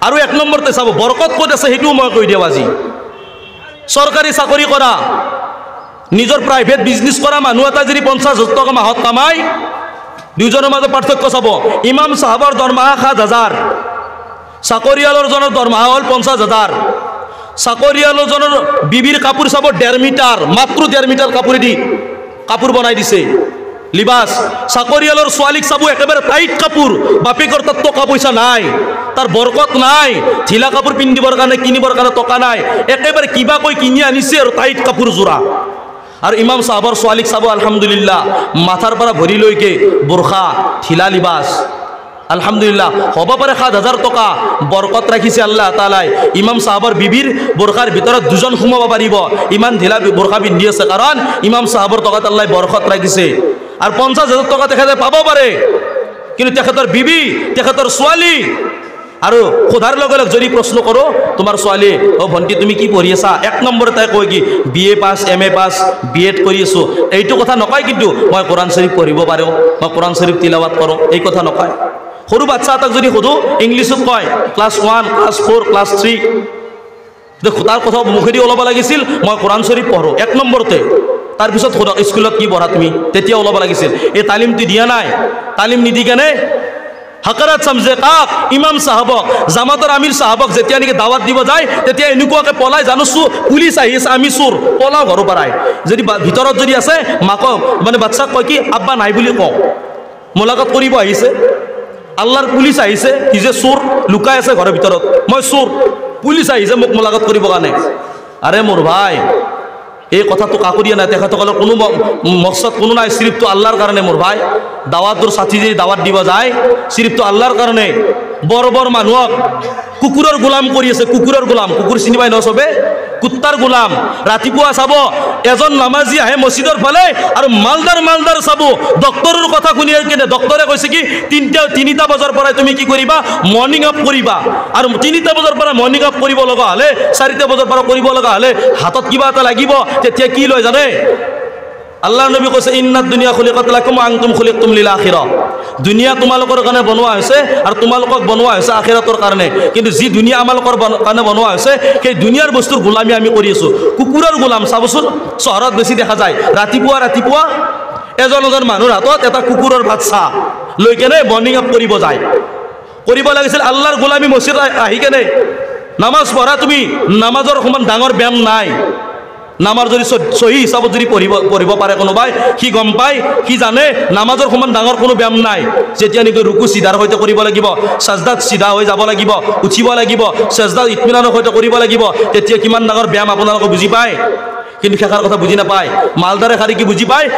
আৰু এক নম্বৰতে চাব বৰকত ক'ত আছে সেইটোও মই কৈ দিওঁ আজি চৰকাৰী চাকৰি কৰা নিজৰ প্ৰাইভেট বিজনেছ কৰা মানুহ এটা যদি 50,000 টকা মাহত কামায় দুজনৰ মাজত পাৰ্থক্য চাব ইমাম সাহাবৰ দৰমহা 7,000 চাকৰিয়ালৰজনৰ দৰমহা হ'ল 50,000 চাকৰিয়ালৰজনৰ বিবিৰ কাপোৰ চাব 1.5 মিটাৰ মাত্ৰ 1.5 মিটাৰ কাপোৰেদি কাপোৰ বনাই দিছে লিবাস চাকৰিয়ালৰ ছোৱালীক চাব একেবাৰে টাইট কাপোৰ বাপেকৰ তাত টকা পইচা নাই তাৰ বৰকত নাই ঢিলা কাপোৰ পিন্ধিবৰ কাৰণে কিনিবৰ কাৰণে টকা নাই একেবাৰে কিবা কৈ কিনি আনিছে আৰু টাইট কাপোৰ জোৰা আৰু ইমাম সাহাবৰ ছোৱালীক চাব আলহামদুলিল্লাহ মাথাৰ পৰা ভৰিলৈকে বোৰখা ঢিলা লিবাস আলহামদুলিল্লাহ হ'ব পাৰে 7,000 টকা বৰকত ৰাখিছে আল্লাহ তাআলাই ইমাম সাহাবৰ বিবিৰ বোৰখাৰ ভিতৰত দুজন সোমাব পাৰিব ইমান ঢিলা বোৰখা পিন্ধি আছে কাৰণ ইমাম সাহাবৰ টকাত আল্লাহ বৰকত ৰাখিছে আৰু 50,000 টকা তেখেতে পাব পাৰে কিন্তু তেখেতৰ বিবি তেখেতৰ ছোৱালী আৰু খোদাৰ লগে লগে যদি প্ৰশ্ন কৰোঁ তোমাৰ ছোৱালী অ ভণ্টি তুমি কি পঢ়ি আছা এক নম্বৰ তাই কয় কি BA পাছ MA পাছ B.Ed কৰি আছোঁ এইটো কথা নকয় কিন্তু মই কোৰাণ শৰীফ পঢ়িব পাৰোঁ মই কোৰাণ শৰীফ তিলাৱাত কৰোঁ এই কথা নকয় সৰু বাচ্চা এটাক যদি সোধোঁ ইংলিছত কয় ক্লাছ 1 ক্লাছ 4 ক্লাছ 3 তাৰ কথা মুখেদি ওলাব লাগিছিল মই কোৰাণ শৰীফ পঢ়োঁ এক নম্বৰতে তাৰপিছত সোধক স্কুলত কি পঢ়া তুমি তেতিয়া ওলাব লাগিছিল এই তালিমটো দিয়া নাই তালিম নিদি কেনে হাকাৰাত সমজে কাক ইমাম সাহাবক জামাতৰ আমিৰ সাহাবক যেতিয়া নেকি দাৱাত দিব যায় তেতিয়া এনেকুৱাকৈ পলাই জানোছো পুলিচ আহি আছে আমি চোৰ পলাও ঘৰৰ পৰাই যদি ভিতৰত যদি আছে মাক মানে বাচ্চাক কয় কি আব্বা নাই বুলি কওঁ মোলাকাত কৰিব আহিছে আল্লাহৰ পুলিচ আহিছে কি যে চোৰ লুকাই আছে ঘৰৰ ভিতৰত মই চোৰ পুলিচ আহিছে মোক মোলাকাত কৰিব কাৰণে আৰে মোৰ ভাই এই কথাটো কাকো দিয়া নাই তেখেতসকলৰ কোনো মকসদ কোনো নাই সিৰিফটো আল্লাহৰ কাৰণে মোৰ ভাই দাৱাতৰ সাথী যদি দাৱাত দিব যায় সিৰিফটো আল্লাহৰ কাৰণে বৰ বৰ মানুহক কুকুৰৰ গোলাম কৰি আছে কুকুৰৰ গোলাম কুকুৰ চিনি পাই ন চবে কুত্তাৰ গোলাম ৰাতিপুৱা চাব এজন নামাজী আহে মছজিদৰ ফালে আৰু মালদাৰ চাব ডক্টৰৰ কথা শুনি কেনে ডক্টৰে কৈছে কি 3টা বজাৰ পৰা তুমি কি কৰিবা মৰ্নিং আপ কৰিবা আৰু 3টা বজাৰ পৰা মৰ্নিং আপ কৰিব লগা হলে 4টা বজাৰ পৰা কৰিব লগা হলে হাতত কিবা এটা লাগিব তেতিয়া কি লয় জানে আল্লাহৰ নবী কৈছে ইন্নাদ দুনিয়া খুলিকাত লাকুম আনতুম খুলিকতুম লিল আখিৰা দুনিয়া তোমালোকৰ কাৰণে বনোৱা হৈছে আৰু তোমালোকক বনোৱা হৈছে আখিৰাতৰ কাৰণে কিন্তু যি দুনিয়া আমালোকৰ কাৰণে বনোৱা হৈছে সেই দুনিয়াৰ বস্তুৰ গোলামী আমি কৰি আছো কুকুৰৰ গোলাম চাবচোন চহৰত বেছি দেখা যায় ৰাতিপুৱা এজন মানুহৰ হাতত এটা কুকুৰৰ বাচ্চা লৈ কেনে মৰ্নিং আপ কৰিব যায় কৰিব লাগিছিল আল্লাহৰ গোলামী মছজিদ আহি কেনে নামাজ পঢ়া তুমি নামাজৰ সমান ডাঙৰ ব্যায়াম নাই নামাজ যদি সহি হিচাপত যদি পঢ়িব পাৰে কোনোবাই সি গম পায় সি জানে নামাজৰ সমান ডাঙৰ কোনো ব্যায়াম নাই যেতিয়া নেকি ৰুকু সিধাৰ সৈতে কৰিব লাগিব সাজদাত সিধা হৈ যাব লাগিব উঠিব লাগিব সাজদাত ইতমিনানৰ সৈতে কৰিব লাগিব তেতিয়া কিমান ডাঙৰ ব্যায়াম আপোনালোকে বুজি পায় কিন্তু শেষৰ কথা বুজি নাপায় মালদাৰে খালি কি বুজি পায়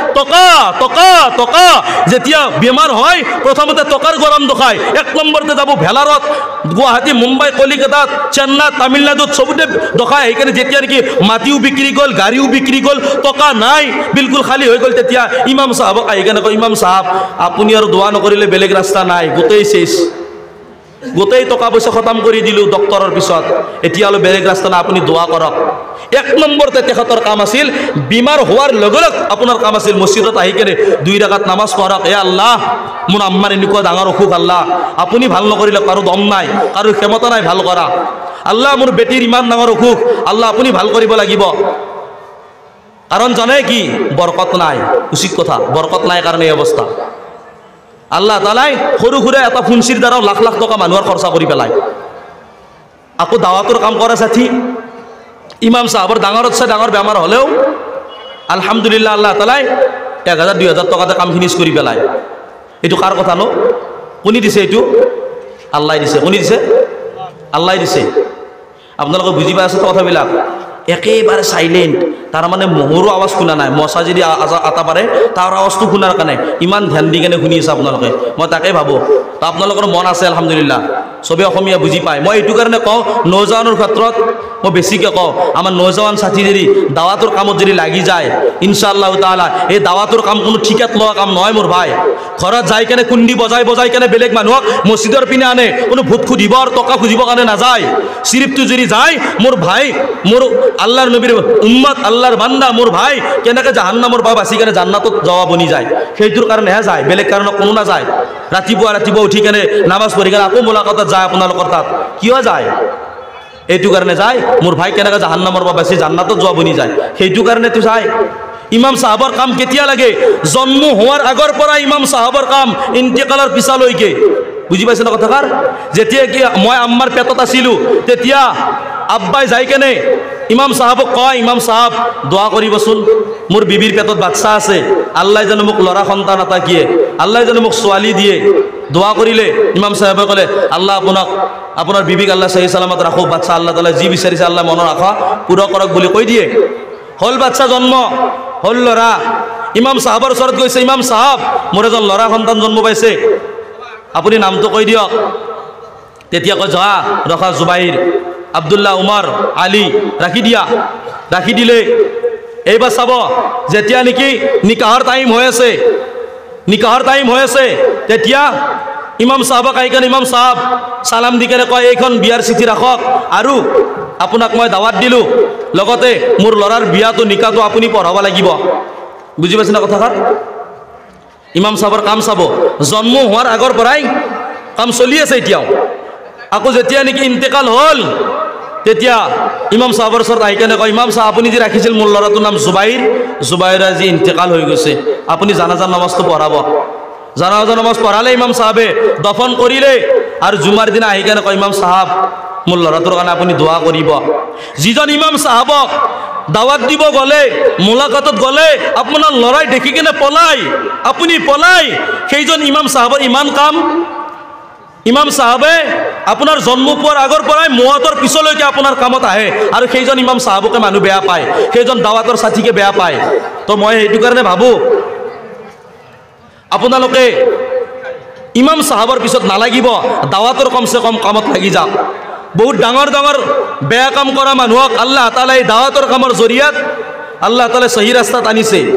টকা যেতিয়া বেমাৰ হয় প্ৰথমতে টকাৰ গৰম দেখায় এক নম্বৰতে যাব ভেলাৰত গুৱাহাটী মুম্বাই কলিকতাত চেন্নাই তামিলনাডুত সবতে দেখায় সেইকাৰণে যেতিয়া নেকি মাটিও বিক্ৰী গ'ল গাড়ীও বিক্ৰী গ'ল টকা নাই বিলকুল খালী হৈ গ'ল তেতিয়া ইমাম সাহাবক আহি কেনে কয় ইমাম সাহাব আপুনি আৰু দোৱা নকৰিলে বেলেগ ৰাস্তা নাই গোটেই শেষ গোটেই টকা পইচা খতম কৰি দিলোঁ ডক্টৰৰ পিছত এতিয়া আৰু বেলেগ ৰাস্তা নাই আপুনি দোৱা কৰক এক নম্বৰতে তেখেতৰ কাম আছিল বিমাৰ হোৱাৰ লগে লগে আপোনাৰ কাম আছিল মছজিদত আহি কেনে 2 ৰাকাত নামাজ পঢ়ক এ আল্লাহ মোৰ আম্মাৰ এনেকুৱা ডাঙৰ অসুখ আল্লাহ আপুনি ভাল নকৰিলে কাৰো দম নাই কাৰো ক্ষমতা নাই ভাল কৰা আল্লাহ মোৰ বেটিৰ ইমান ডাঙৰ অসুখ আল্লাহ আপুনি ভাল কৰিব লাগিব কাৰণ জানে কি বৰকত নাই উচিত কথা বৰকত নাই কাৰণে এই অৱস্থা আল্লাহ তাআলাই সৰু সুৰা এটা ফুঞ্চিৰ দ্বাৰা লাখ লাখ টকা মানুহৰ খৰচা কৰি পেলায় আকৌ দাৱাতৰ কাম কৰে সাথী ইমাম সাহাবৰ ডাঙৰতছে ডাঙৰ বেমাৰ হ'লেও আলহামদুলিল্লাহ আল্লাহ তাআলাই 1,000-2,000 টকাতে কাম ফিনিছ কৰি পেলায় এইটো কাৰ কথা নো কোনে দিছে এইটো আল্লাহ দিছে কোনে দিছে আল্লাহ দিছে আপোনালোকে বুজি পাই আছে কথাবিলাক একেবাৰে সাইলেন্ট তাৰ মানে মহৰো আৱাজ শুনা নাই মছা যদি আটা পাৰে তাৰ আৱাজটো শুনাৰ কাৰণে ইমান ধ্যান দি কেনে শুনি আছে আপোনালোকে মই তাকে ভাবোঁ তো আপোনালোকৰ মন আছে আলহামদুলিল্লাহ সবে অসমীয়া বুজি পায় মই এইটো কাৰণে কওঁ নৌজৱানৰ ক্ষেত্ৰত মই বেছিকৈ কওঁ আমাৰ নৌজৱান সাথী যদি দাৱাতৰ কামত যদি লাগি যায় ইনশাআল্লাহ তাআলা এই দাৱাতৰ কাম কোনো ঠিকাত লোৱা কাম নহয় মোৰ ভাই ঘৰত যাই কেনে কুণ্ডি বজাই কেনে বেলেগ মানুহক মছজিদৰ পিনে আনে কোনো ভোট খুজিব আৰু টকা খুজিবৰ কাৰণে নাযায় চিৰিফটো যদি যায় মোৰ ভাই মোৰ আল্লাহৰ নবীৰ উম্মত আল্লাহৰ বান্দা মোৰ ভাই কেনেকৈ জাহান্নামৰ পৰা বাচি কেনে জান্নাতত যাৱা বনি যায় সেইটোৰ কাৰণেহে যায় বেলেগ কাৰণত কোনো নাযায় ৰাতিপুৱা উঠি কেনে নামাজ পঢ়ি কেনে আকৌ মোলাকাতত যায় আপোনালোকৰ তাত কিয় যায় এইটো কাৰণে যায় মোৰ ভাই কেনেকৈ জাহান্নামৰ পৰা বাচি জান্নাতত যোৱা বনি যায় সেইটো কাৰণেতো যায় ইমাম সাহাবৰ কাম কেতিয়া লাগে জন্ম হোৱাৰ আগৰ পৰা ইমাম সাহাবৰ কাম ইন্তেকালৰ পিছলৈকে বুজি পাইছে না কথাষাৰ যেতিয়া কি মই আম্মাৰ পেটত আছিলোঁ তেতিয়া আব্বাই যাই কেনে ইমাম সাহাবক কয় ইমাম সাহাব দোৱা কৰিবচোন মোৰ বিবিৰ পেটত বাচ্চা আছে আল্লাহ যেন মোক ল'ৰা সন্তান এটা দিয়ে আল্লাহ যেন মোক ছোৱালী দিয়ে দোৱা কৰিলে ইমাম সাহেবে ক'লে আল্লাহ আপোনাৰ বিবিক আল্লাহ সহি সালামত ৰাখক বাচ্চা আল্লাহ তাআলা যি বিচাৰিছে আল্লাহ মনৰ আশা পূৰা কৰক বুলি কৈ দিয়ে হল বাচ্চা জন্ম হল ল'ৰা ইমাম সাহাবৰ ওচৰত গৈছে ইমাম সাহাব মোৰ এজন ল'ৰা সন্তান জন্ম পাইছে আপুনি নামটো কৈ দিয়ক তেতিয়া কয় যোৱা ৰখা জুবাইৰ আব্দুল্লাহ উমৰ আলী ৰাখি দিয়া ৰাখি দিলে এইবাৰ চাব যেতিয়া নেকি নিকাহৰ টাইম হৈ আছে তেতিয়া ইমাম সাহাবক আহি কেনে ইমাম সাহাব সালাম দি কেনে কয় এইখন বিয়াৰ চিঠি ৰাখক আৰু আপোনাক মই দাৱাত দিলোঁ লগতে মোৰ ল'ৰাৰ বিয়াটো নিকাহটো আপুনি পঢ়াব লাগিব বুজি পাইছে না কথাষাৰ ইমাম সাহাবৰ কাম চাব জন্ম হোৱাৰ আগৰ পৰাই কাম চলি আছে এতিয়াও আকৌ যেতিয়া নেকি ইন্তেকাল হ'ল তেতিয়া ইমাম সাহাবৰ ওচৰত আহি কেনে কয় ইমাম সাহাব আপুনি যে ৰাখিছিল মোৰ ল'ৰাটোৰ নাম জুবাইৰ আজি ইন্তেকাল হৈ গৈছে আপুনি জানাজা নামাজটো পঢ়াব জানাজা নামাজ পঢ়ালে ইমাম সাহাবে দফন কৰিলে আৰু জুমাৰ দিনা আহি কেনে কয় ইমাম সাহাব মোৰ ল'ৰাটোৰ কাৰণে আপুনি দোৱা কৰিব যিজন ইমাম সাহাবক দাৱাত দিব গ'লে মোলাকাতত গ'লে আপোনাৰ ল'ৰাই দেখি কেনে আপুনি পলাই সেইজন ইমাম সাহাবৰ ইমান কাম ইমাম সাহাবে আপোনাৰ জন্ম পোৱাৰ আগৰ পৰাই মৌতৰ পিছলৈকে আপোনাৰ কামত আহে আৰু সেইজন ইমাম সাহাবকে মানুহ বেয়া পায় সেইজন দাৱাতৰ সাথীকে বেয়া পায় তো মই সেইটো কাৰণে ভাবোঁ আপোনালোকে ইমাম সাহাবৰ পিছত নালাগিব দাৱাতৰ কমসে কম কামত লাগি যাওক বহুত ডাঙৰ বেয়া কাম কৰা মানুহক আল্লাহ তাআলাই দাৱাতৰ কামৰ জৰিয়ত আল্লাহ তাআলাই সহি ৰাস্তাত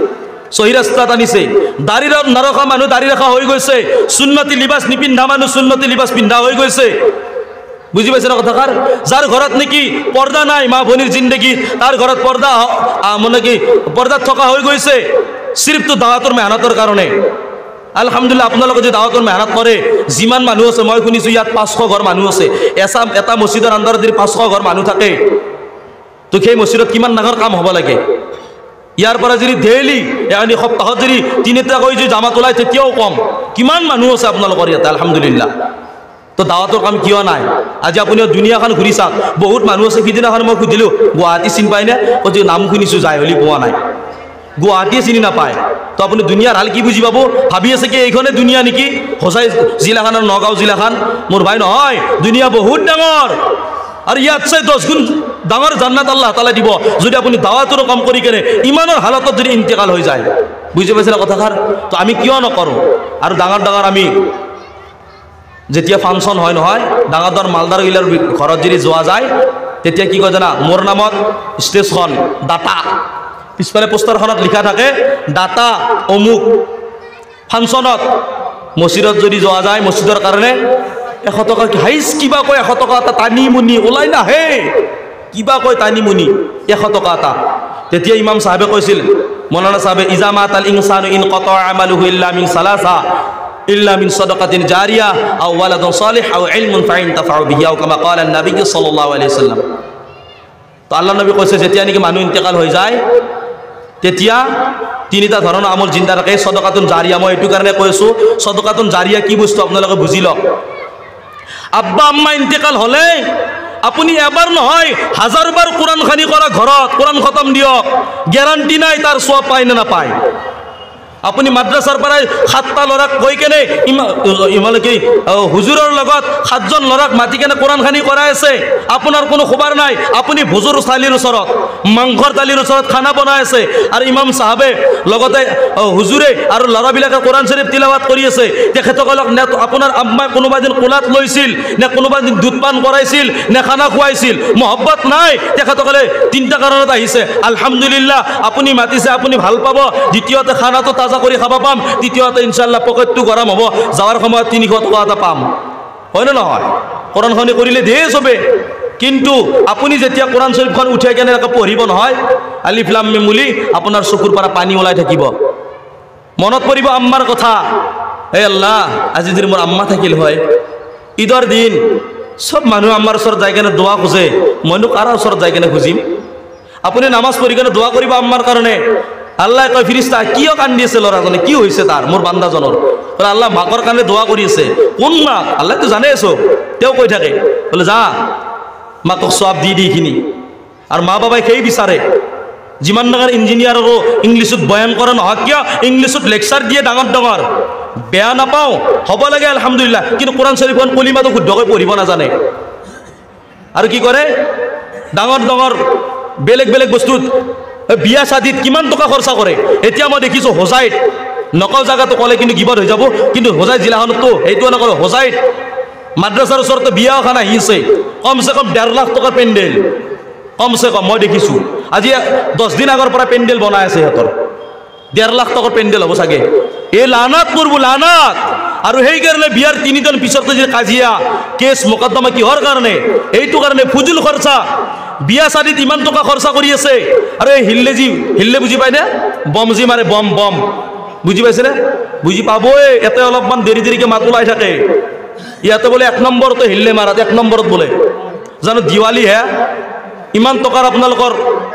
আনিছে দাড়ি নৰখা মানুহ দাড়ি ৰখা হৈ গৈছে সুন্নতি লিবাস নিপিন্ধা মানুহ সুন্নতি লিবাস পিন্ধা হৈ গৈছে বুজি পাইছে না কথাষাৰ যাৰ ঘৰত নেকি পৰ্দা নাই মা ভনীৰ জিন্দগী তাৰ ঘৰত পৰ্দা মানে কি পৰ্দাত থকা হৈ গৈছে সিৰ্ফটো দাৱাতৰ মেহনতৰ কাৰণে আলহামদুলিল্লাহ আপোনালোকে যে দাৱাতৰ মেহনত কৰে যিমান মানুহ আছে মই শুনিছোঁ ইয়াত 500 ঘৰ মানুহ আছে এটা মছজিদৰ আণ্ডাৰত যদি 500 ঘৰ মানুহ থাকে তো সেই মছজিদত কিমান ডাঙৰ কাম হ'ব লাগে ইয়াৰ পৰা যদি ডেইলি yani সপ্তাহত যদি 3টা কৈ যদি জামাত ওলাই তেতিয়াও কম কিমান মানুহ আছে আপোনালোকৰ ইয়াত আলহামদুলিল্লাহ তো দাৱাতৰ কাম কিয় নাই আজি আপুনি দুনিয়াখন ঘূৰি চাওক বহুত মানুহ আছে সিদিনাখন মই সুধিলোঁ গুৱাহাটী চিনি পায়নে কৈছে নাম শুনিছোঁ যাই হলি পোৱা নাই গুৱাহাটীয়ে চিনি নাপায় তো আপুনি দুনিয়াৰ হাল কি বুজি পাব ভাবি আছে কি এইখনে দুনিয়া নেকি হোজাই জিলাখন আৰু নগাঁও জিলাখন মোৰ ভাই নহয় দুনিয়া বহুত ডাঙৰ আৰু ইয়াতছে 10 গুণ ডাঙৰ জান্নাত আল্লাহ তাআলা দিব যদি আপুনি দাৱাতৰ কাম কৰি কেনে ইমানৰ হালতত যদি ইন্তেকাল হৈ যায় বুজি পাইছে না কথাষাৰ তো আমি কিয় নকৰোঁ আৰু ডাঙৰ আমি যেতিয়া ফাংচন হয় নহয় ডাঙৰ মালদাৰ গিলাৰ ঘৰত যদি যোৱা যায় তেতিয়া কি কয় জানা মোৰ নামত ষ্টেজখন ডাটা পিছফালে পোষ্টাৰখনত লিখা থাকে ডাটা অমুক ফাংচনত মছজিদত যদি যোৱা যায় মছজিদৰ কাৰণে 100 টকা হাইছ কিবা কয় 100 টকা এটা টানি মুনি ওলাই নাহে কিবা কয় টানি মুনি 100 টকা এটা তেতিয়া ইমাম সাহেবে কৈছিল মৌলানা সাহেবে ইজামাত আল ইনসানু ইন কতা আমালুহু ইল্লা মিন সালাসা ইল্লা মিন সাদাকাতিন জারিয়া আও ওয়ালাদুন সালিহ আও ইলমুন ফাইনতাফাউ বিহি আও কামা ক্বালা an-নাবী সাল্লাল্লাহু আলাইহি ওয়াসাল্লাম তো আল্লাহ নবী কৈছে যেতিয়া নেকি মানুহ ইন্তেকাল হৈ যায় তেতিয়া 3টা ধৰণৰ আমল জিন্দা ৰাখে সদকাতুন জাৰিয়া মই এইটো কাৰণে কৈছোঁ সদকাতুন জাৰিয়া কি বস্তু আপোনালোকে বুজি লওক আব্বা আম্মা ইন্তেকাল হলে আপুনি এবাৰ নহয় 1000 বাৰ কোরআন খানি কৰা ঘৰত কোরআন খতম দিয়ক গ্যাৰান্টি নাই তাৰ সওয়াব পায় না নাপায় আপুনি মাদ্ৰাছাৰ পৰাই 7টা ল'ৰাক কৈ কেনে ইমানে কি হুজুৰৰ লগত 7জন ল'ৰাক মাতি কেনে কোরআন খানি কৰাই আছে আপোনাৰ কোনো খবৰ নাই আপুনি ভুজুৰ থালিৰ ওচৰত মাংসৰ থালিৰ ওচৰত খানা বনাই আছে আৰু ইমাম সাহেবে লগতে হুজুৰে আৰু ল'ৰাবিলাকে কোরআন শৰীফ তিলাওয়াত কৰি আছে তেখেতসকলক নে আপোনাৰ আম্মা কোনোবা দিন কোলাত লৈছিল নে কোনোবা দিন দুধ পান কৰাইছিল নে খানা খুৱাইছিল মহব্বত নাই তেখেতসকলে 3টা কাৰণত আহিছে আলহামদুলিল্লাহ আপুনি মাতিছে আপুনি ভাল পাব দ্বিতীয়তে খানাটো তাজা কৰি খাব পাম তৃতীয়তে ইনশাআল্লাহ পকেটটো গৰম হ'ব যাৱাৰ সময়ত 300 টকা এটা পাম হয় না নহয় কোরআন খানি কৰিলে দে সবে কিন্তু আপুনি যেতিয়া কোরআন শৰীফখন উঠাই কেনে পঢ়িব নহয় আলিফ লাম মিম বুলি আপোনাৰ চকুৰ পৰা পানী ওলাই থাকিব মনত পৰিব আম্মাৰ কথা হে আল্লাহ আজি যদি মোৰ আম্মা থাকিল হয় ঈদৰ দিন সব মানুহ আমাৰ ওচৰত যাই কেনে দোৱা খোজে, মইনো কাৰ ওচৰত যাই কেনে খুজিম? আপুনি নামাজ পঢ়ি কেনে দোৱা কৰিব আমাৰ কাৰণে। আল্লাহ কয় ফিৰিস্তা কিয় কান্দি আছে ল'ৰাজনে, কি হৈছে তাৰ মোৰ বান্দাজনৰ? বোলে আল্লাহ মাকৰ কাৰণে দোৱা কৰি আছে। কোন মাক? আল্লাহতো জানে আছো, তেওঁ কৈ থাকে। বোলে যা মাকক চব দি এইখিনি। আৰু মা বাবাই সেই বিচাৰে যিমান ডাঙৰ ইঞ্জিনিয়াৰ আৰু ইংলিছত বয়ান কৰা নহয় কিয়, ইংলিছত লেকচাৰ দিয়ে ডাঙৰ ডাঙৰ, বেয়া নাপাওঁ, হ'ব লাগে আলহামদুলিল্লাহ, কিন্তু কোৰাণ শৰীফখন কলিমাটো শুদ্ধকৈ পঢ়িব নাজানে। আৰু কি কৰে ডাঙৰ ডাঙৰ বেলেগ বেলেগ বস্তুত বিয়া শাদীত কিমান টকা খৰচা কৰে। এতিয়া মই দেখিছোঁ হোজাইত, নকল জাগাটো ক'লে কিন্তু কিবাত হৈ যাব, কিন্তু হোজাই জিলাখনতো সেইটোও নকৰোঁ। হোজাইত মাদ্ৰাছাৰ ওচৰতে বিয়া এখন আহিছে, কমচে কম 1.5 লাখ টকাৰ পেণ্ডেল, কমচে কম মই দেখিছোঁ। আজি 10 দিন আগৰ পৰা পেণ্ডেল বনাই আছে সিহঁতৰ, 1.5 লাখ টকাৰ পেণ্ডেল হ'ব চাগে। এই লানাত পৰব লানাত। আৰু সেইকাৰণে বিয়াৰ 3 দিন পিছতে যে কাজিয়া কেছ মোকদ্দমা কিহৰ কাৰণে? এইটো কাৰণে ফুজুল খৰচা। বিয়া শাদীত ইমান টকা খৰচা কৰি আছে। আৰু এই হিল্লে বুজি পায়নে? বম যি মাৰে, বম বম বুজি পাইছেনে? বুজি পাবই, ইয়াতে অলপমান দেৰি দেৰিকৈ মাত ওলাই থাকে। ইয়াতে বোলে 1 নম্বৰতে হিল্লে মাৰাত, 1 নম্বৰত বোলে জানো দিৱালী হে ইমান টকাৰ আপোনালোকৰ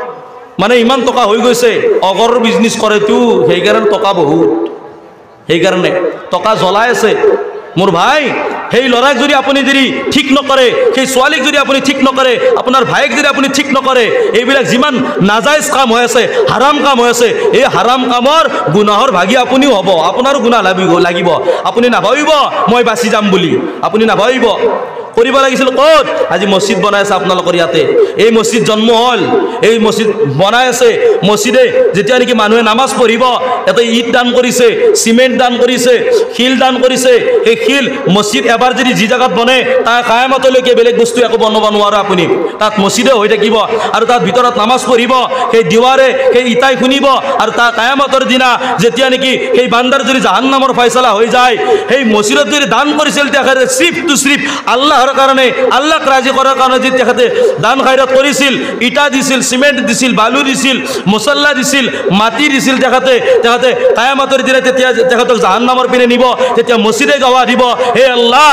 মানে ইমান টকা হৈ গৈছে। অগৰৰ বিজনেছ কৰেতো, সেইকাৰণে টকা বহুত, সেইকাৰণে টকা জ্বলাই আছে। মোৰ ভাই, সেই ল'ৰাক যদি আপুনি যদি ঠিক নকৰে, সেই ছোৱালীক যদি আপুনি ঠিক নকৰে, আপোনাৰ ভাইক যদি আপুনি ঠিক নকৰে, এইবিলাক যিমান নাজাইজ কাম হৈ আছে, হাৰাম কাম হৈ আছে, এই হাৰাম কামৰ গুনাহৰ ভাগি আপুনিও হ'ব, আপোনাৰো গুনাহ লাগিব। আপুনি নাভাবিব মই বাচি যাম বুলি, আপুনি নাভাবিব। কৰিব লাগিছিল ক'ত? আজি মছজিদ বনাই আছে আপোনালোকৰ ইয়াতে। এই মছজিদ জন্ম হ'ল, এই মছজিদ বনাই আছে। মছজিদে যেতিয়া নেকি মানুহে নামাজ পঢ়িব, ইয়াতে ইট দান কৰিছে, চিমেণ্ট দান কৰিছে, শিল দান কৰিছে। সেই শিল মছজিদ এবাৰ যদি যি জেগাত বনে, তাৰ কায়ামতলৈকে বেলেগ বস্তু একো বনাব নোৱাৰে আপুনি। তাত মছজিদে হৈ থাকিব আৰু তাত ভিতৰত নামাজ পঢ়িব, সেই দিৱাৰে সেই ইটাই শুনিব। আৰু তাৰ কায়ামতৰ দিনা যেতিয়া নেকি সেই বান্দাৰ যদি জাহান্নামৰ ফাইছলা হৈ যায়, সেই মছজিদত যদি দান কৰিছিল তেখেতে চিফ টু চিফ আল্লাহৰ কাৰণে, আল্লাহক ৰাজি কৰাৰ কাৰণে যদি তেখেতে দান খাইৰাত কৰিছিল, ইটা দিছিল, চিমেণ্ট দিছিল, বালু দিছিল, মছলা দিছিল, মাটি দিছিল, তেখেতে কায়ামতৰ দিনা তেতিয়া তেখেতক জাহান্নামৰ পিনে নিব। তেতিয়া মছজিদে গাৱা দিব, হে আল্লাহ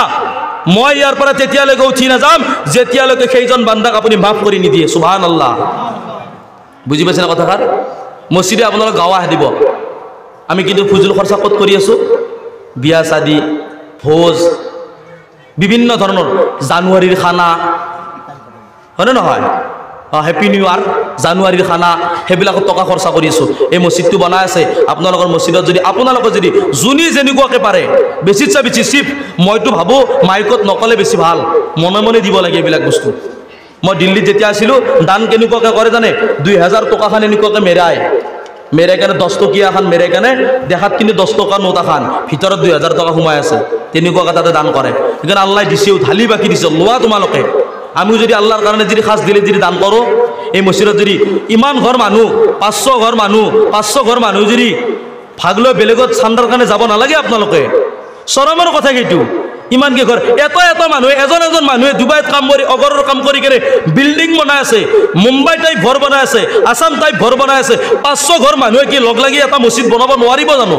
মই ইয়াৰ পৰা তেতিয়ালৈকে উঠি নাযাম যেতিয়ালৈকে সেইজন বান্দাক আপুনি মাফ কৰি নিদিয়ে। সুবহানাল্লাহ। বুজি পাইছে না কথাষাৰ? মছজিদে আপোনালোক গাৱা দিব। আমি কিন্তু ফুজুল খৰচা ক'ত কৰি আছোঁ? বিয়া শাদী, ভোজ, বিভিন্ন ধৰণৰ জানুৱাৰীৰ খানা, হয়নে নহয়? হেপী নিউ ইয়াৰ, জানুৱাৰীৰ খানা, সেইবিলাকত টকা খৰচা কৰি আছোঁ। এই মছজিদটো বনাই আছে, আপোনালোকৰ মছজিদত যদি আপোনালোকে যদি যোনে যেনেকুৱাকৈ পাৰে বেছিত চা বেছি চিপ, মইতো ভাবোঁ মাইকত নক'লে বেছি ভাল, মনে মনে দিব লাগে এইবিলাক বস্তু। মই দিল্লীত যেতিয়া আছিলোঁ, দান কেনেকুৱাকৈ কৰে জানে? 2000 টকাখন এনেকুৱাকৈ মেৰাই কেনে 10 টকীয়া এখন মেৰাই কেনে দেখাত কিন্তু 10 টকা নোট এখন, ভিতৰত 2000 টকা সোমাই আছে, তেনেকুৱাকৈ তাতে দান কৰে। সেইকাৰণে আল্লাহ দিছেও, ঢালি বাকি দিছে, লোৱা তোমালোকে। আমিও যদি আল্লাহৰ কাৰণে যদি সাজ দিলে যদি দান কৰোঁ, এই মছজিদত যদি ইমান ঘৰ মানুহ, 500 ঘৰ মানুহ যদি ভাগ লৈ বেলেগত চান্দাৰ কাৰণে যাব নালাগে আপোনালোকে। চৰমৰ কথা সেইটো। ইমানকৈ ঘৰ, এটা মানুহে এজন মানুহে ডুবাইত কাম কৰি, অগৰৰ কাম কৰি কেনে বিল্ডিং বনাই আছে, মুম্বাই টাইপ ঘৰ বনাই আছে, আছাম টাইপ ঘৰ বনাই আছে। 500 ঘৰ মানুহে কি লগ লাগি এটা মছজিদ বনাব নোৱাৰিব জানো?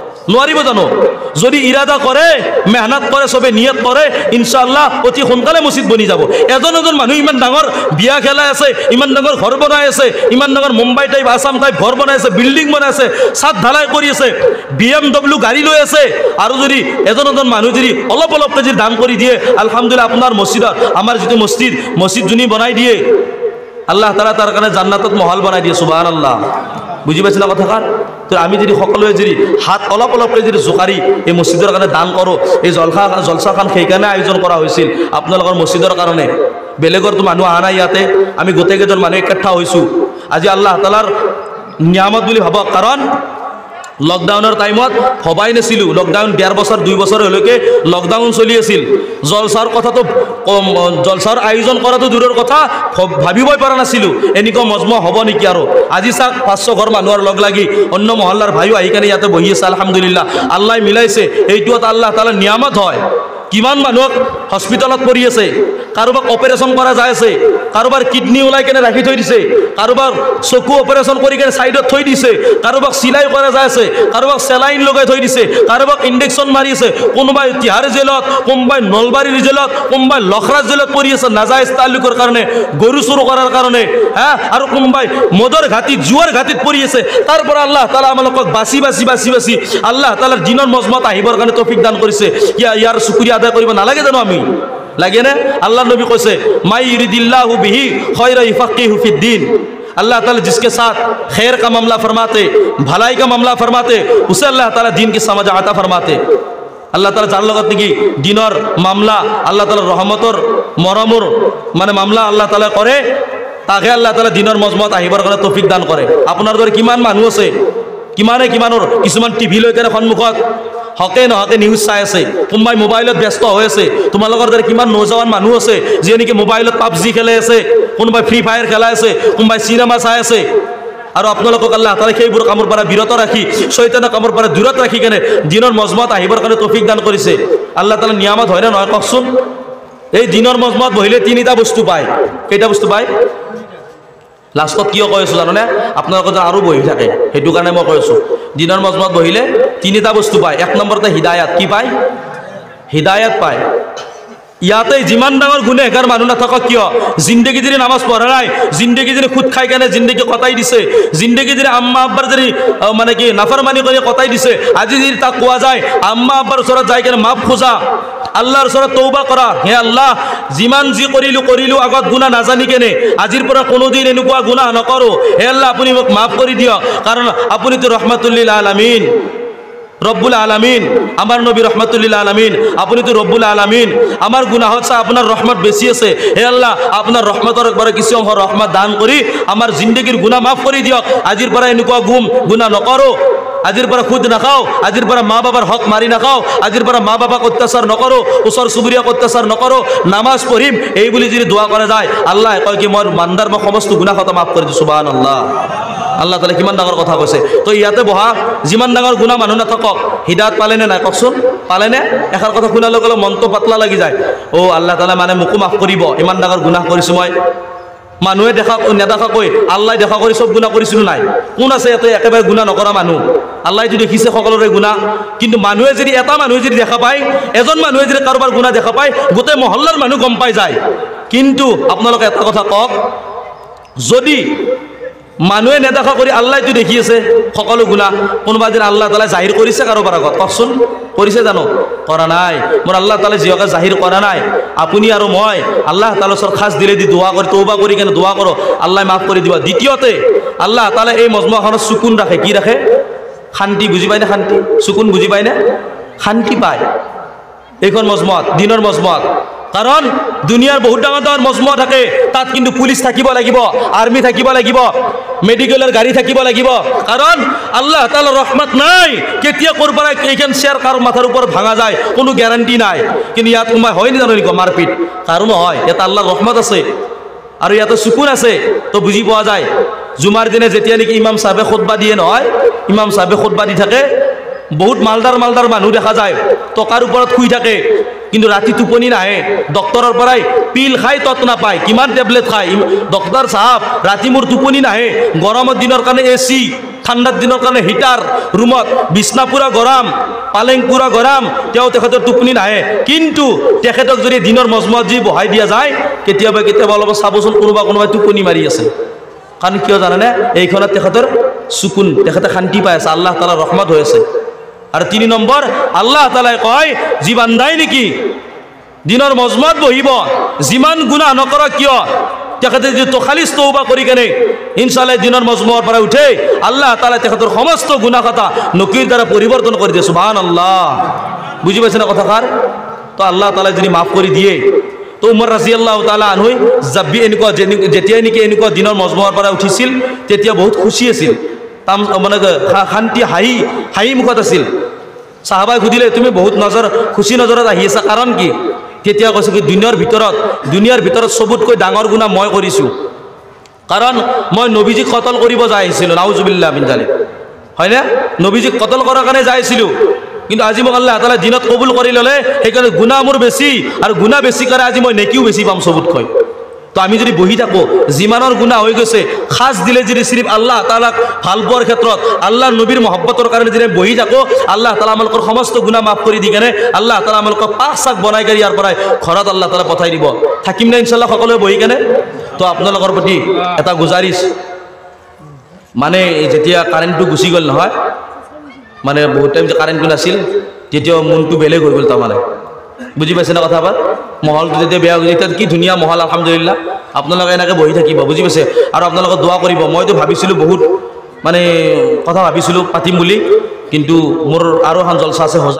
যদি ইৰাদা কৰে, মেহনত কৰে, চবে নিয়ত কৰে, ইনশাআল্লাহ অতি সোনকালে মছজিদ বনি যাব। এজন মানুহ ইমান ডাঙৰ বিয়া খেলাই আছে, ইমান ডাঙৰ ঘৰ বনাই আছে, ইমান ডাঙৰ মুম্বাই টাইপ, আছাম টাইপ ঘৰ বনাই আছে, বিল্ডিং বনাই আছে, ছাদ ঢালাই কৰি আছে, BMW গাড়ী লৈ আছে। আৰু যদি এজন মানুহ যদি অলপকৈ যদি দান কৰি দিয়ে, আলহামদুলিল্লাহ আপোনাৰ মছজিদত, আমাৰ যিটো মছজিদ যোনে বনাই দিয়ে, আল্লাহ তাআলা তাৰ কাৰণে জান্নাতত মহল বনাই দিয়ে। সুবহানাল্লাহ। বুজি পাইছে না কথাষাৰ? তো আমি যদি সকলোৱে যদি হাত অলপকৈ যদি জোকাৰি এই মছজিদৰ কাৰণে দান কৰোঁ, এই জলসাখন সেইকাৰণে আয়োজন কৰা হৈছিল আপোনালোকৰ মছজিদৰ কাৰণে। বেলেগৰতো মানুহ অহা নাই ইয়াতে, আমি গোটেইকেইজন মানুহ একঠা হৈছোঁ। আজি আল্লাহ তাআলাৰ নিয়ামত বুলি ভাবক, কাৰণ লকডাউনৰ টাইমত ভবাই নাছিলোঁ। লকডাউন 1.5 বছৰ 2 বছৰলৈকে লকডাউন চলি আছিল। জলসাৰ কথাটো জলসাৰ আয়োজন কৰাটো দূৰৰ কথা, ভাবিবই পৰা নাছিলোঁ এনেকুৱা মজমা হ'ব নেকি। আৰু আজি চাওক 500 ঘৰ মানুহৰ লগ লাগি অন্য মহল্লাৰ ভাইও আহি কেনে ইয়াতে বহি আছে। আলহামদুলিল্লাহ, আল্লাহ মিলাইছে। এইটো এটা আল্লাহ তাআলাৰ নিয়ামত হয়। কিমান মানুহক হস্পিটেলত পৰি আছে, কাৰোবাক অপাৰেশ্যন কৰা যায় আছে, কাৰোবাৰ কিডনি ওলাই কেনে ৰাখি থৈ দিছে, কাৰোবাৰ চকু অপাৰেশ্যন কৰি কেনে সাইডত থৈ দিছে, কাৰোবাক চিলাই কৰা যায় আছে, কাৰোবাক চেলাইন লগাই থৈ দিছে, কাৰোবাক ইনজেকশ্যন মাৰি আছে, কোনোবাই তিহাৰ জেলত, কোনোবাই নলবাৰীৰ জেলত, কোনোবাই লখৰা জেলত পৰি আছে নাজায়জ তালুকৰ কাৰণে, গৰু চুৰ কৰাৰ কাৰণে, হা, আৰু কোনোবাই মদৰ ঘাটিত জুৱাৰ ঘাটিত পৰি আছে। তাৰ পৰা আল্লাহ তাআলা আমালোকক বাচি বাচি বাচি বাচি আল্লাহ তাআলাৰ দিনৰ মজমাত আহিবৰ কাৰণে তৌফিক দান কৰিছে। ইয়াৰ শুকৰিয়া আদায় কৰিব নালাগে জানো আমি? লাগে না? আল্লাহ নবী কৈছে মাই ইউরিদিল্লাহু বিহি খায়রা ইফাকিহু ফিদ্দিন। अल्लाह ताला जिसके साथ खैर का मामला फरमाते, भलाई का मामला फरमाते, उसे अल्लाह ताला दीन की समझ आता फरमाते। अल्लाह ताला যার লগত নেকি দিনৰ মামলা আল্লাহ তাআলাৰ রহমতৰ মৰমৰ মানে মামলা আল্লাহ তাআলা কৰে, তাকে আল্লাহ তাআলা দিনৰ মজমাত আহিবৰ কাৰণে তৌফিক দান কৰে। আপোনাৰ দৰে কিমান মানুহ আছে, কিমানৰ কিছুমান টিভি লৈ কেনে সন্মুখত হকে নহকে নিউজ চাই আছে, কোনোবাই মোবাইলত ব্যস্ত হৈ আছে। তোমালোকৰ দৰে কিমান নৌজৱান মানুহ আছে যিয়ে নেকি মোবাইলত পাবজি খেলাই আছে, কোনোবাই ফ্ৰী ফায়াৰ খেলাই আছে, কোনোবাই চিনেমা চাই আছে। আৰু আপোনালোকক আল্লাহ তাআলা সেইবোৰ কামৰ পৰা বিৰত ৰাখি শয়তানৰ কামৰ পৰা দূৰত ৰাখি কেনে দিনৰ মজমাত আহিবৰ কাৰণে তৌফিক দান কৰিছে। আল্লাহ তাআলা নিয়ামত হয় না নহয় কওকচোন? এই দিনৰ মজমাত বহিলে তিনিটা বস্তু পায়। কেইটা বস্তু পায়? লাষ্টত কিয় কৈ আছোঁ জানোনে? আপোনালোকৰ যেন আৰু বহি থাকে, সেইটো কাৰণে মই কৈ আছোঁ দিনৰ মজমাত বহিলে তিনিটা বস্তু পায়। এক নম্বৰতে হিদায়াত। কি পায়? হিদায়াত পায়। ইয়াতে যিমান ডাঙৰ গুনেহগাৰ মানুহ নাথাকক কিয়, জিন্দগী যদি নামাজ পঢ়া নাই, জিন্দগী যদি খুদ খাই কেনে জিন্দগী কটাই দিছে, জিন্দগী যদি আম্মা আব্বাৰ যদি মানে কি নাফৰমানি কৰি কটাই দিছে, আজি যদি তাক কোৱা যায় আম্মা আব্বাৰ ওচৰত যাই কেনে মাফ খোজা, আল্লাহৰ ওচৰত তৌবা কৰা, হে আল্লাহ যিমান যি কৰিলোঁ আগত গুনাহ নাজানি কেনে, আজিৰ পৰা কোনোদিন এনেকুৱা গুনাহ নকৰোঁ, হে আল্লাহ আপুনি মোক মাফ কৰি দিয়ক, কাৰণ আপুনিতো ৰহমাতুল লিল আলামিন, রব্বুল আলামিন, আমার নবী রহমাতুল্লিল আলামিন, আপনি তো রব্বুল আলামিন, আমার গুনাহত চা আপনার রহমত বেশি আছে, হে আল্লাহ আপনার রহমতর একবারে কিছু অংশ রহমত দান করি আমার জিন্দগির গুনাহ মাফ করে দিয়ক, আজির পৰা এনেকুৱা গুনাহ নকৰোঁ, আজিৰ পৰা খুদ নাখাওঁ, আজিৰ পৰা মা বাবার হক মাৰি নাখাওঁ, আজিৰ পৰা মা বাবাক অত্যাচাৰ নকৰোঁ, ওচৰ চুবুৰীয়াক অত্যাচাৰ নকৰোঁ, নামাজ পঢ়িম, এই বুলি যদি দোয়া কৰা যায় আল্লাহ কয় কি মই বান্দাৰ মই সমস্ত গুনাহ খতা মাফ কৰি দিছোঁ। সুবহানাল্লাহ। আল্লাহ তাআলা কিমান ডাঙৰ কথা কৈছে। তো ইয়াতে বহা যিমান ডাঙৰ গুনাহ মানুহ নাথাকক হিদায়ত পালেনে নাই কওকচোন? পালেনে? এষাৰ কথা শুনাৰ লগে লগে মনটো পাতলা লাগি যায়। অ' আল্লাহ তাআলা মানে মোকো মাফ কৰিব, ইমান ডাঙৰ গুনাহ কৰিছোঁ মই। মানুহে নেদেখাকৈ আল্লাহ দেখা কৰি চব গুনাহ কৰিছিলোঁ নাই? কোন আছে ইয়াতে একেবাৰে গুনাহ নকৰা মানুহ? আল্লাহটো দেখিছে সকলোৰে গুনাহ, কিন্তু মানুহে যদি এটা মানুহে যদি দেখা পায়, এজন মানুহে যদি কাৰোবাৰ গুনাহ দেখা পায়, গোটেই মহল্লাৰ মানুহ গম পাই যায়। কিন্তু আপোনালোকে এটা কথা কওক, যদি মানুহে নেদেখা কৰি আল্লাহটো দেখি আছে সকলো গুনাহ, কোনোবা দিন আল্লাহ তাআলা জাহিৰ কৰিছে কাৰোবাৰ আগত কওকচোন? কৰিছে জানো? কৰা নাই। মোৰ আল্লাহ তাআলা যিহকে জাহিৰ কৰা নাই, আপুনি আৰু মই আল্লাহ তাআলাৰ ওচৰত খাস দিলে দি দোয়া কৰি তওবা কৰি কেনে দোয়া কৰোঁ, আল্লাহ মাফ কৰি দিব। দ্বিতীয়তে আল্লাহ তাআলা এই মজমাখনত সুকুন ৰাখে। কি ৰাখে? শান্তি। বুজি পায়নে? শান্তি, সুকুন বুজি পায়নে? শান্তি পায় এইখন মজমাত, দিনৰ মজমাত। কাৰণ দুনিয়াৰ বহুত ডাঙৰ ডাঙৰ মজমা থাকে, তাত কিন্তু পুলিচ থাকিব লাগিব, আৰ্মি থাকিব লাগিব, মেডিকেলৰ গাড়ী থাকিব লাগিব, কাৰণ আল্লাহ তাআলাৰ ৰহমত নাই। কেতিয়া ক'ৰ পৰা এইখন চেয়াৰ কাৰ মাথাৰ ওপৰত ভাঙা যায় কোনো গ্যাৰাণ্টি নাই। কিন্তু ইয়াত কোনোবাই হয় নি জানো নেকি মাৰপিট? কাৰো নহয়। ইয়াত আল্লাহৰ ৰহমত আছে আৰু ইয়াতে সুকুন আছে। তো বুজি পোৱা যায় জুমাৰ দিনে যেতিয়া নেকি ইমাম চাহেবে খুতবা দিয়ে নহয়, ইমাম চাহেবে খুতবা দি থাকে, বহুত মালদাৰ মানুহ দেখা যায় টকাৰ ওপৰত শুই থাকে, কিন্তু ৰাতি টোপনি নাহে, ডক্টৰৰ পৰাই পিল খাই তত নাপায়, কিমান টেবলেট খায় ডক্টৰ চাহাব, ৰাতি মোৰ টোপনি নাহে, গৰমৰ দিনৰ কাৰণে এচি, ঠাণ্ডাৰ দিনৰ কাৰণে হিটাৰ, ৰুমত বিছনা পুৰা গৰম, পালেং পুৰা গৰম, তেওঁ তেখেতৰ টোপনি নাহে। কিন্তু তেখেতক যদি দিনৰ মজমাত যি বহাই দিয়া যায়, কেতিয়াবা অলপ চাবচোন কোনোবাই টোপনি মাৰি আছে। কাৰণ কিয় জানেনে? এইখনত তেখেতৰ সুকুন, তেখেতে শান্তি পাই আছে, আল্লাহ তাআলাৰ ৰহমত হৈ আছে। আর 3 নম্বৰ আল্লাহ তাআলাই কয় যি বান্দাই নেকি দিনৰ মজমাত বহিব, যিমান গুনাহ নকৰক কিয়, তেখেতে যদি খালিছ তওবা কৰি কেনে ইনশাআল্লাহ দিনৰ মজমাৰ পৰা উঠে, আল্লাহ তাআলা তেখেতৰ সমস্ত গুনাহ কথা নকিৰ দ্বাৰা পৰিৱৰ্তন কৰি দিয়ে। সুবহানাল্লাহ। বুজি পাইছে না কথাষাৰ? তো আল্লাহ তাআলা যদি মাফ কৰি দিয়ে, তো উমৰ ৰাদিয়াল্লাহু তাআলা আনহু জাবি এনেকুৱা যেতিয়াই নেকি এনেকুৱা দিনৰ মজমাৰ পৰা উঠিছিল তেতিয়া বহুত খুশি আছিল, মানে শান্তি হাঁহি মুখত আছিল। সাহাবাই সুধিলে তুমি বহুত খুশি নজৰত আহি আছা, কাৰণ কি? তেতিয়া কৈছে কি দুনিয়াৰ ভিতৰত সবতকৈ ডাঙৰ গুনাহ মই কৰিছোঁ, কাৰণ মই নবীজিক কতল কৰিব যাই আহিছিলোঁ, নাউজুবিল্লাহ মিন জালিক, হয়নে? নবীজিক কতল কৰাৰ কাৰণে যাই আহিছিলোঁ, কিন্তু আজি মোক আল্লাহ তাআলাই দিনত কবুল কৰি ল'লে সেইকাৰণে গুনাহ মোৰ বেছি আৰু গুনাহ বেছি কৰে আজি মই নেকিও বেছি পাম চবতকৈ তো আমি যদি বহি থাকো যিমানৰ গুনাহ হৈ গৈছে খাস দিলে যদি সিৰিফ আল্লাহ তাআলাক ভাল পোৱাৰ ক্ষেত্ৰত আল্লাহ নবীৰ মহব্বতৰ কাৰণে যদি বহি থাকো আল্লাহ তাআলা আমালোকৰ সমস্ত গুনাহ মাফ কৰি দি কেনে আল্লাহ তাআলা আমালোকক পাক চাক বনাই কৰি ইয়াৰ পৰাই ঘৰত আল্লাহ তাআলা পঠাই দিব থাকিম না ইনশাআল্লাহ সকলোৱে বহি কেনে তো আপোনালোকৰ প্ৰতি এটা গুজাৰিশ মানে যেতিয়া কাৰেণ্টটো গুচি গ'ল নহয় মানে বহুত টাইম যে কাৰেণ্টটো নাছিল তেতিয়া মনটো বেলেগ হৈ গ'ল তাৰমানে বুজি পাইছে না কথা বা মহলটো যেতিয়া বেয়া হৈ গৈছে কি ধুনীয়া মহল আলহামদুলিল্লাহ আপোনালোকে এনেকৈ বহি থাকিব বুজি পাইছে আৰু আপোনালোকে দোৱা কৰিব মইতো ভাবিছিলোঁ বহুত মানে কথা ভাবিছিলোঁ পাতিম বুলি কিন্তু মোৰ আৰু এখন জলসা আছে